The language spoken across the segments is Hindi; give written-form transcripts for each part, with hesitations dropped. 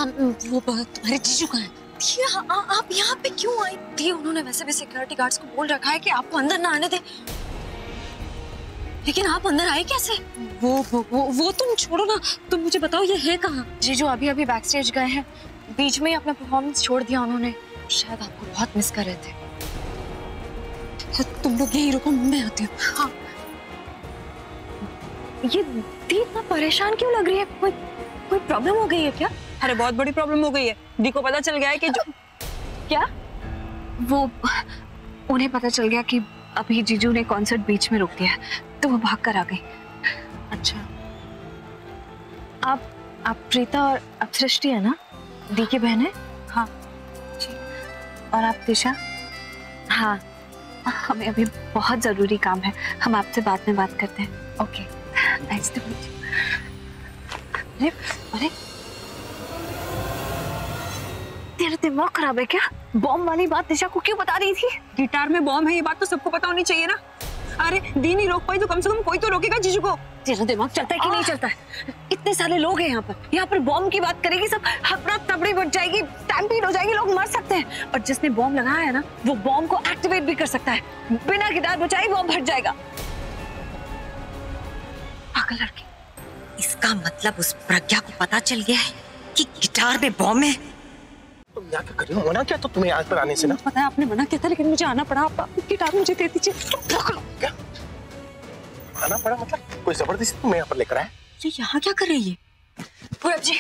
हम वो तुम्हारे जीजू कहाँ हैं? आप यहाँ पे क्यों आई थी? उन्होंने वैसे भी सिक्योरिटी गार्ड्स को बोल रखा है कि आपको अंदर ना आने दे, लेकिन आप अंदर आए कैसे? वो तुम छोड़ो ना, तुम मुझे बताओ ये है कहाँ? जीजू अभी अभी बैक स्टेज गए हैं, बीच में ही अपना परफॉर्मेंस छोड़ दिया उन्होंने, शायद आपको बहुत मिस कर रहे थे। तुम लोग यही रुको, मैं आती हूँ। हाँ। ये दी इतना परेशान क्यों लग रही है? कोई प्रॉब्लम हो गई है क्या? अरे बहुत बड़ी प्रॉब्लम हो गई है। दी को पता चल गया है कि जो क्या? वो उन्हें पता चल गया कि अभी जीजू ने कॉन्सर्ट बीच में रोक दिया, तो वो भाग कर आ गई। अच्छा, आप प्रीता और अपसृष्टि है ना, दी की बहन है? हाँ जी। और आप दिशा? हाँ, हमें अभी बहुत जरूरी काम है, हम आपसे बाद में बात करते हैं। Okay, nice to meet you. अरे तेरा दिमाग खराब है क्या? बॉम्ब वाली बात दिशा को क्यों बता रही थी? गिटार में बॉम्ब है, ये बात तो सबको पता होनी चाहिए ना। अरे दी नहीं रोक पाई तो कम से कम कोई तो रोकेगा जीजू को। तेरा दिमाग चलता है कि नहीं चलता है? इतने सारे लोग हैं यहाँ पर बॉम्ब की बात करेगी सब हफड़ा तबड़ी बढ़ जाएगी, स्टैम्पीड हो जाएगी, लोग मर सकते हैं। और जिसने बॉम्ब लगाया है ना, वो बॉम्ब को एक्टिवेट भी कर सकता है, बिना गिटार बजाए बॉम्ब फट जाएगा। पागल लड़की। इसका मतलब उस प्रज्ञा को पता चल गया है कि गिटार में बॉम्ब है। तुम यहाँ क्या कर रही हो? मना क्या तो तुम्हें यहाँ पर आने से ना? पता है आपने मना किया था, लेकिन मुझे आना पड़ा। आप गिटार मुझे दे दीजिए। क्या आना पड़ा? मतलब कोई जबरदस्ती तुम्हें यहाँ पर लेकर आया? ये यहाँ क्या कर रही है? पूरब जी,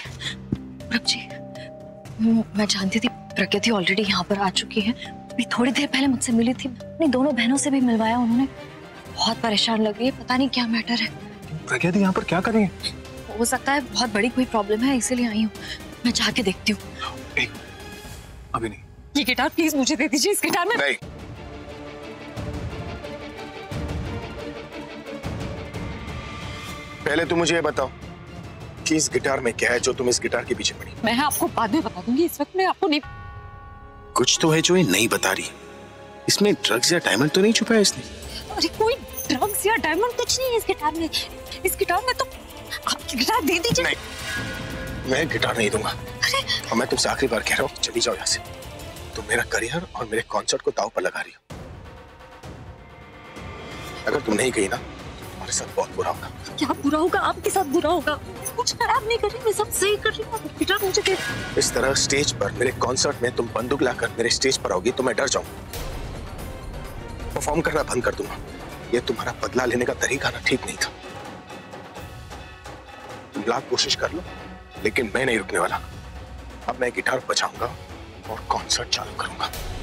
मैं जानती थी प्रज्ञा थी ऑलरेडी यहाँ पर आ चुकी है। अभी थोड़ी देर पहले मुझसे मिली थी, अपनी दोनों बहनों से भी मिलवाया उन्होंने। बहुत परेशान लग रही है, पता नहीं क्या मैटर है। प्रज्ञा दी यहाँ पर क्या कर रही है? हो सकता है बहुत बड़ी कोई प्रॉब्लम है, इसीलिए आई हूँ। मैं जाके देखती हूँ। अभी नहीं। ये गिटार प्लीज मुझे दे दीजिए। इस गिटार में नहीं। पहले तुम मुझे ये बताओ कि इस गिटार में क्या है जो तुम इस गिटार के पीछे पड़ी? मैं आपको बाद में बता दूंगी, इस वक्त मैं आपको नहीं। कुछ तो है जो ये नहीं बता रही। इसमें ड्रग्स या डायमंड तो नहीं छुपाया इसने? अरे कोई ड्रग्स या डायमंड कुछ नहीं है इस गिटार में। इस गिटार में तो आप गिटार दे दीजिए। नहीं, मैं गिटार नहीं दूंगा। और मैं तुमसे आखिरी बार कह रहा हूँ, चली जाओ यहाँ से। तुम मेरा करियर और मेरे कॉन्सर्ट को दांव पर लगा रही हो। अगर तुम नहीं गई ना, तुम्हारे साथ बहुत बुरा होगा। क्या बुरा होगा? आपके साथ बुरा होगा? कुछ खराब नहीं कर रही, मैं सब सही कर रही हूँ। गिटार मुझे दे। इस तरह स्टेज पर मेरे कॉन्सर्ट में तुम बंदूक लाकर मेरे स्टेज पर आओगी तो मैं डर जाऊंगा, परफॉर्म करना बंद कर दूंगा। ये तुम्हारा बदला लेने का तरीका ना ठीक नहीं था। तुम लाख कोशिश कर लो, लेकिन मैं नहीं रुकने वाला। अब मैं गिटार बजाऊंगा और कॉन्सर्ट चालू करूंगा।